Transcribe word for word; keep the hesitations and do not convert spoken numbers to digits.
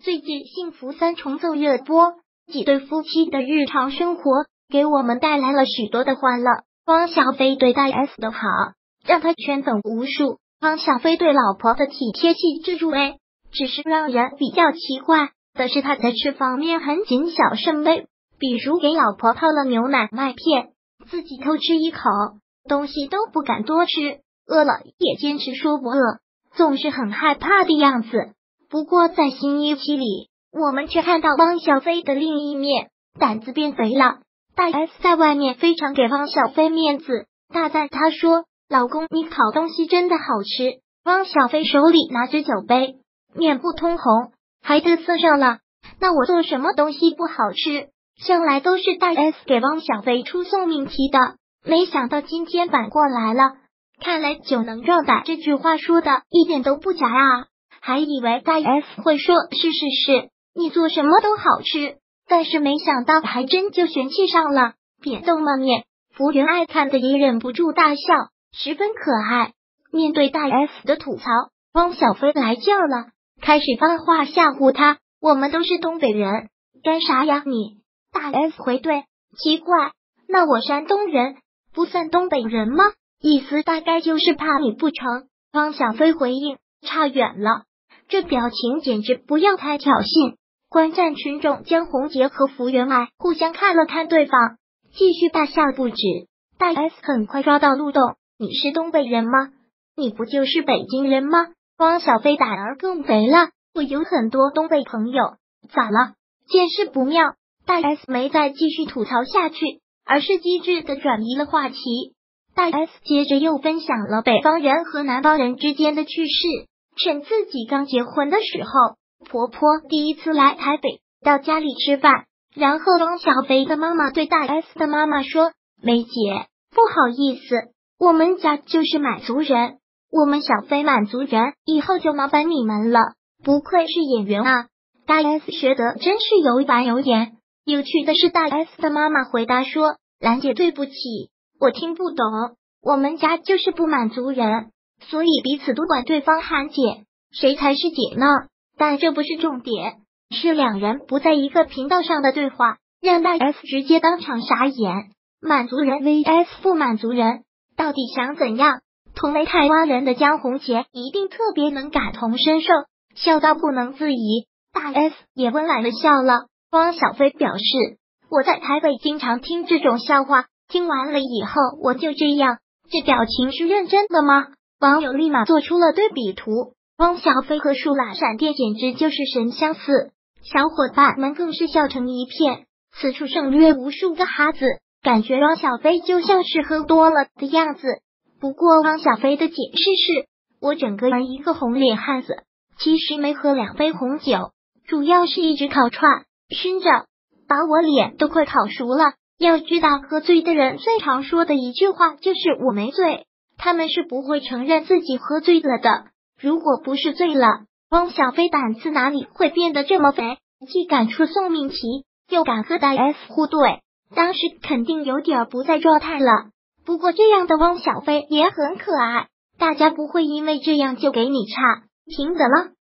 最近幸福三重奏热播，几对夫妻的日常生活给我们带来了许多的欢乐。汪小菲对大 S 的好，让他圈粉无数。汪小菲对老婆的体贴细致入微，只是让人比较奇怪的是，他在吃方面很谨小慎微，比如给老婆泡了牛奶麦片，自己偷吃一口，东西都不敢多吃，饿了也坚持说不饿，总是很害怕的样子。不过在新一期里，我们却看到汪小菲的另一面，胆子变肥了。大 S 在外面非常给汪小菲面子，大赞他说：“老公，你烤东西真的好吃。”汪小菲手里拿着酒杯，面不通红，还嘚瑟上了。那我做什么东西不好吃？向来都是大 S 给汪小菲出送命题的，没想到今天反过来了。看来酒能壮胆这句话说的一点都不假啊！还以为大 S 会说是是是，你做什么都好吃，但是没想到还真就玄气上了，扁豆满面。福原爱看的也忍不住大笑，十分可爱。面对大 S 的吐槽，汪小菲来劲了，开始发话吓唬他：“我们都是东北人，干啥呀你？”大 S 回怼：“奇怪，那我山东人，不算东北人吗？”意思大概就是怕你不成。汪小菲回应：“差远了。”这表情简直不要太挑衅。观战群众将洪杰和福原爱互相看了看对方，继续大笑不止。大 S 很快抓到漏洞：“你是东北人吗？你不就是北京人吗？”汪小菲胆儿更肥了：“我有很多东北朋友。”咋了？见势不妙，大 S 没再继续吐槽下去，而是机智的转移了话题。大 S 接着又分享了北方人和南方人之间的趣事。趁自己刚结婚的时候，婆婆第一次来台北，到家里吃饭，然后汪小菲的妈妈对大 S 的妈妈说：“梅姐，不好意思，我们家就是满族人，我们小菲满族人，以后就麻烦你们了。”不愧是演员啊，大 S 学得真是有板有眼。有趣的是，大 S 的妈妈回答说：“兰姐，对不起，我听不懂，我们家就是不满族人，所以彼此都管对方喊姐，谁才是姐呢？”但这不是重点，是两人不在一个频道上的对话，让大 S 直接当场傻眼。满族人 V S 不满族人，到底想怎样？同为台湾人的江宏杰一定特别能感同身受，笑到不能自已。大 S 也温婉的笑了。汪小菲表示：“我在台北经常听这种笑话，听完了以后我就这样。”这表情是认真的吗？网友立马做出了对比图。汪小菲和树懒闪电简直就是神相似，小伙伴们更是笑成一片，此处省略无数个哈子，感觉汪小菲就像是喝多了的样子。不过汪小菲的解释是：“我整个人一个红脸汉子，其实没喝两杯红酒，主要是一直烤串熏着，把我脸都快烤熟了。要知道，喝醉的人最常说的一句话就是我没醉，他们是不会承认自己喝醉了的。如果不是醉了，汪小菲胆子哪里会变得这么肥？既敢出送命题，又敢和大 S 互怼，当时肯定有点不在状态了。不过这样的汪小菲也很可爱，大家不会因为这样就给你差评的了。”